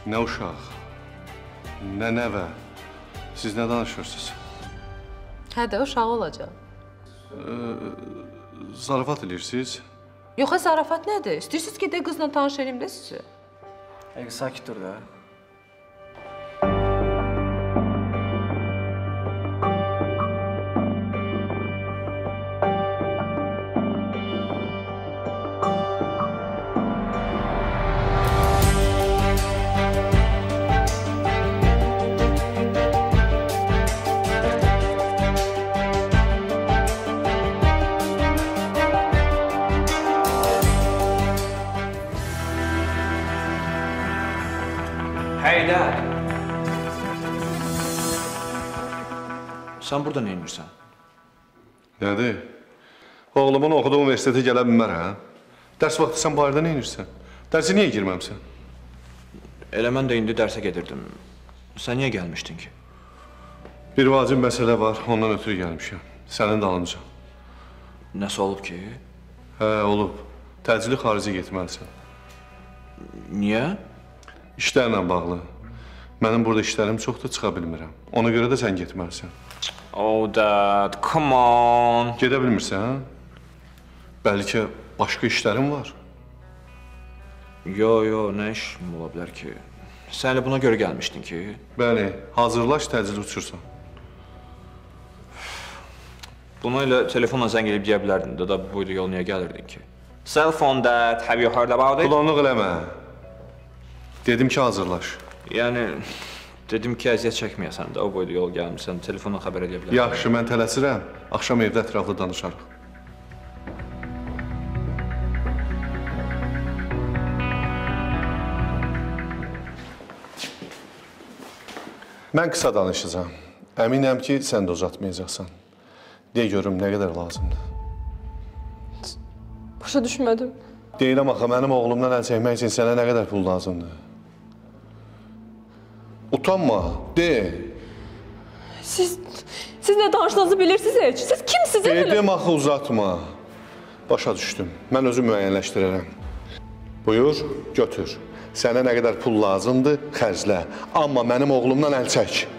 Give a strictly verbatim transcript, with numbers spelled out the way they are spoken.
Nə uşaq, nə nəvə, siz nə danışırsınız? Hə də, uşaq olacaq. Zarafat edirsiniz? Yox, zarafat nədir? İstəyirsiniz ki, də qızla tanış edeyim də sizi? Həqiq, sakit dur da. Heydər! Sən burada nə edirsən? Nədir? Oğlumun oxuduğu universitetə gələ bilmər, hə? Dərs vaxtı sən bayırda nə edirsən? Dərsi niyə girməmsən? Elə mən də indi dərsə gedirdim. Sən niyə gəlmişdin ki? Bir vacib məsələ var, ondan ötürü gəlmişəm. Sənin dalınca. Nəsə olub ki? Hə, olub. Təcili xaricə getməlisən. Niyə? İşlərlə bağlı. Mənim burada işlərim çoxdur, çıxa bilmirəm. Ona görə də sən getməlisən. Oh, dad, come on! Gedə bilmirsən, hə? Bəlkə başqa işlərim var. Yo, yo, nə işim ola bilər ki? Sən elə buna görə gəlmişdin ki? Bəli, hazırlaş, təcili uçursan. Buna elə telefonla zəng edib deyə bilərdin də, da buydu yol niyə gəlirdin ki? Cell phone, dad, have you heard about it? Kulonluq eləmə. Dedim ki, hazırlaş. Yəni, dedim ki, əziyyət çəkməyəsən də, o boyda yol gəlmişsən, telefonla xəbər edə bilərəm. Yaxşı, mən tələsirəm. Axşam evdə ətraflı danışarıq. Mən qısa danışacağım. Əminəm ki, sən də uzatmayacaqsan. De görüm, nə qədər lazımdır? Başa düşmədim. Deyirəm axı, mənim oğlumdan əl çəkmək üçün sənə nə qədər pul lazımdır? Utanma, de. Siz, siz nə danışdığınızı bilirsiniz heç? Siz kimsiniz? Dedim axı, uzatma. Başa düşdüm. Mən özüm müəyyənləşdirərəm. Buyur, götür. Sənə nə qədər pul lazımdır, xərclə. Amma mənim oğlumdan əl çək.